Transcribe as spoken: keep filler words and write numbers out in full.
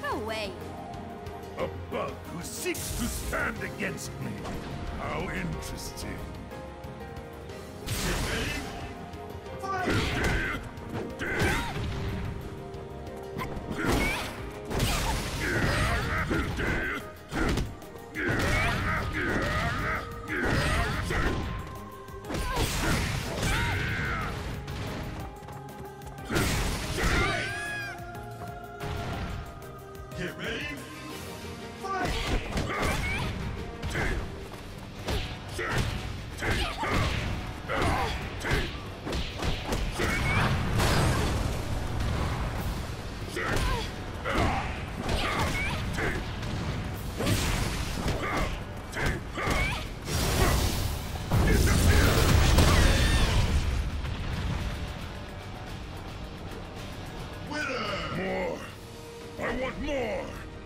No way. A bug who seeks to stand against me. How interesting. Get ready? Fight! Get ready? Fight! Winner! More! I want more!